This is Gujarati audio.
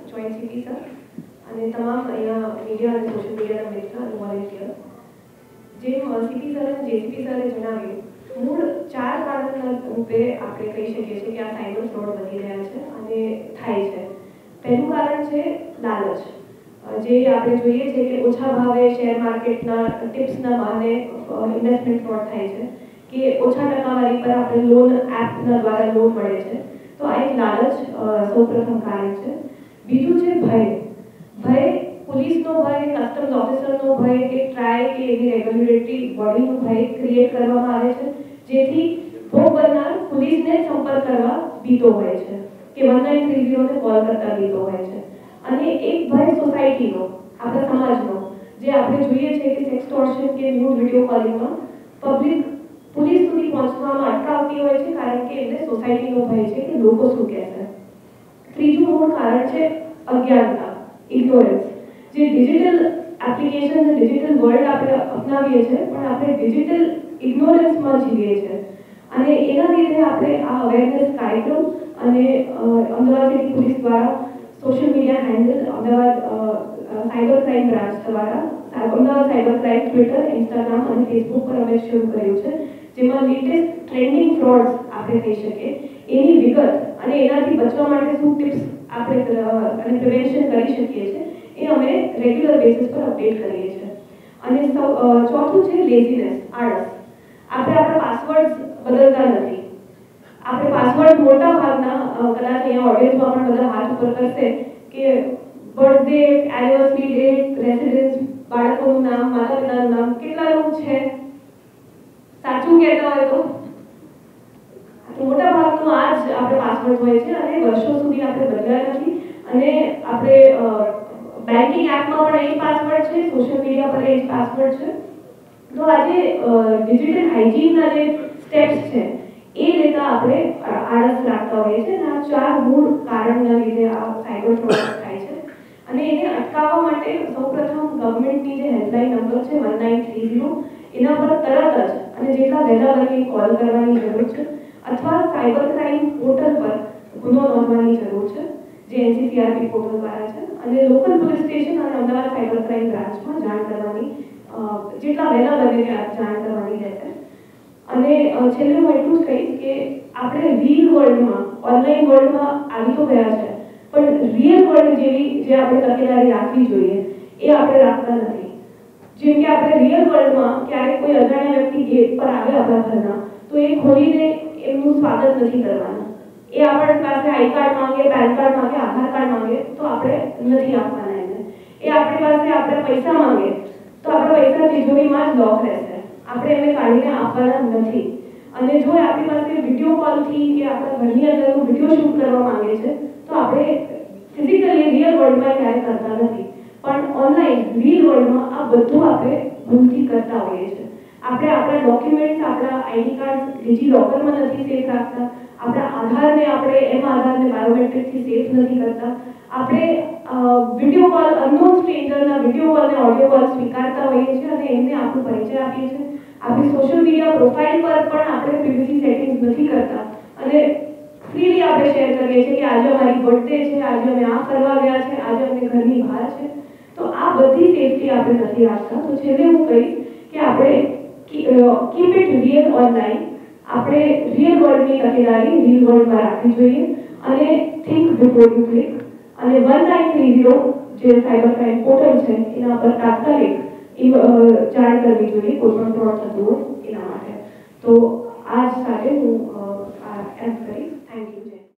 જોઈન્ટ સીપી સર અને તમામ અહીંયા મીડિયા અને સોશિયલ મીડિયાના મિત્ર અને વોલેન્ટિયર. જેમ સીપી સર અને જેસીપી સરે જણાવ્યું, મૂળ 4 કારણના રૂપે આપણે કહી શકીએ છીએ કે આ સાયબર ફ્રોડ વધી રહ્યા છે અને થાય છે. પહેલું કારણ છે લાલચ, જે આપણે જોઈએ છે કે ઓછા ભાવે શેર માર્કેટના ટિપ્સના બહાને ઇન્વેસ્ટમેન્ટ ફ્રોડ થાય છે કે ઓછા ટકાવારી પર આપણે લોન એપના દ્વારા લોન મળે છે. તો આ એક લાલચ સૌપ્રથમ કારણ છે. બીજું છે ભય, પોલીસનો ભય, કસ્ટમ્સ ઓફિસરનો ભય કે ટ્રાય કે એવી રેગ્યુલેટરી બોડીનો ભય ક્રિએટ કરવામાં આવે છે, જેથી ભોગ બનનાર પોલીસને સંપર્ક કરવા બીતો હોય છે કે 1930 ને કોલ કરતા બીતો હોય છે. અને એક ભય સોસાયટીનો, આપણા સમાજનો, જે આપણે જોઈએ છે કે સેક્સટોર્શન કે ન્યૂડ વિડીયો કોલિંગમાં પબ્લિક પોલીસ સુધી પહોંચવામાં અટકાવતી હોય છે, કારણ કે એમને સોસાયટીનો ભય છે કે લોકો શું કહેશે. ત્રીજું મૂળ કારણ છે અજ્ઞાનતા, ઇગ્નોરન્સ. જે ડિજિટલ એપ્લિકેશન અને ડિજિટલ વર્લ્ડ આપણે અપનાવીએ છીએ, પણ આપણે ડિજિટલ ઇગ્નોરન્સમાં જીવીએ છીએ અને એના લીધે આપણે આ અવેરનેસ કાર્યક્રમ અને અમદાવાદ સિટી પોલીસ દ્વારા social media handle Ahmedabad cyber crime branch દ્વારા Ahmedabad cyber crime Twitter, Instagram અને ફેસબુક પર અમે શરૂ કર્યું છે, જેમાં લેટેસ્ટ ટ્રેન્ડિંગ ફ્રોડ્સ આપણે કહી શકીએ એની વિગત અને એનાથી બચવા માટે શું ટિપ્સ આપણે અને પ્રિવેન્શન કરી શકીએ છીએ એ અમે રેગ્યુલર બેસિસ પર અપડેટ કરીએ છીએ. અને ચોથું છે લેઝીનેસ, આળસ. આપણે આપણા પાસવર્ડ્સ બદલતા નથી. આપણે પાસવર્ડ મોટા ભાગના કદાચ અહીંયા ઓડિયન્સમાં પણ બધા હાથ ઉપર કરશે કે બર્થડે, એનિવર્સરી ડેટ, રેસિડેન્સ, બાળકોનું નામ, માતા પિતાનું નામ, કેટલાનું છે સાચું કહેતા હોય તો મોટા ભાગનું આ જ આપણે પાસવર્ડ હોય છે અને વર્ષો સુધી આપણે બદલ્યા નથી. અને આપણે બેન્કિંગ એપમાં પણ એ જ પાસવર્ડ છે, સોશિયલ મીડિયા પર એ જ પાસવર્ડ છે. તો આજે ડિજિટલ હાઇજીનના જે સ્ટેપ્સ છે એ લેતા આપણે આળસ રાખતા હોઈએ છીએ અને આ 4 મૂળ કારણના લીધે આ સાયબર ફ્રોડ થાય છે. અને એને અટકાવવા માટે સૌપ્રથમ ગવર્મેન્ટની જે હેલ્પલાઇન નંબર છે 1930 એના પર તરત જ અને જેટલા વહેલા બને કોલ કરવાની જરૂર છે, અથવા સાયબર ક્રાઇમ પોર્ટલ પર ગુનો નોંધવાની જરૂર છે, જે NCCRP પોર્ટલ દ્વારા છે. અને લોકલ પોલીસ સ્ટેશન અને અમદાવાદ સાયબર ક્રાઇમ બ્રાન્ચમાં જાણ કરવાની, જેટલા વહેલા બને ત્યાં જાણ કરવાની રહેશે. અને છેલ્લે હું એટલું જ કહીશ કે આપણે રીલ વર્લ્ડમાં, ઓનલાઈન વર્લ્ડમાં આવી તો ગયા છે, પણ રિયલ વર્લ્ડ જેવી જે આપણે તકેદારી રાખવી જોઈએ એ આપણે રાખતા નથી. જેમ કે આપણે રિયલ વર્લ્ડમાં ક્યારેક કોઈ અજાણ્યા વ્યક્તિ ગેટ પર આવે આપણા ઘરના, તો એ ખોલીને એમનું સ્વાગત નથી કરવાનું. એ આપણી પાસે આઈ કાર્ડ માંગે, પેન કાર્ડ માંગે, આધાર કાર્ડ માંગે તો આપણે નથી આપવાના એને. એ આપણી પાસે આપણે પૈસા માંગે તો આપણા પૈસા તિજોરીમાં જ લોક રહેશે, આપણે એમને કાઢીને આપવાના નથી. અને જો આપણી પાસે વિડીયો કોલથી કે આપણા ઘરની અંદરનું વિડીયો શૂટ કરવા માંગે છે તો આપણે ફિઝિકલી રિયલ વર્લ્ડમાં ક્યારેય કરતા નથી, પણ ઓનલાઈન રીલ વર્લ્ડમાં આ બધું આપણે ભૂલથી કરતા હોઈએ છીએ. આપણે આપણા ડોક્યુમેન્ટ્સ, આપણા આઈડી કાર્ડ ડિજિલોકરમાં નથી સેફ રાખતા, આપણા આધારને આપણે આધારને બાયોમેટ્રિકથી સેફ નથી કરતા, આપણે વિડીયો કોલ, અનનોન સ્ટ્રેન્જરના વિડીયો કોલ અને ઓડિયો કોલ સ્વીકારતા હોઈએ છીએ અને એમને આપણો પરિચય આપીએ છીએ. આપણી સોશિયલ મીડિયા પ્રોફાઇલ પર પણ આપણે પ્રિવસી સેટિંગ્સ નથી કરતા અને ફ્રીલી આપણે શેર કરીએ છીએ કે આજે અમારી બર્થડે છે, આજે અમે આ કરવા ગયા છે, આજે અમે ઘરની બહાર છે. તો આ બધી સેફટી આપણે નથી રાખતા. તો છેલ્લે હું કહીશ કે આપણે કીપ ઇટ રિયલ ઓનલાઈન. આપણે રિયલ વર્લ્ડની તકેદારી રીલ વર્લ્ડમાં રાખવી જોઈએ અને થિંક બિફોર યુ ક્લિક. અને 1930 જે સાયબર ક્રાઇમ પોર્ટલ છે એના પર તાત્કાલિક જાણ કરવી જોઈએ કોઈ પણ ફ્રોડ થતું હોય એના માટે. તો આજ સાથે હું એમ કરીશ. Thank you.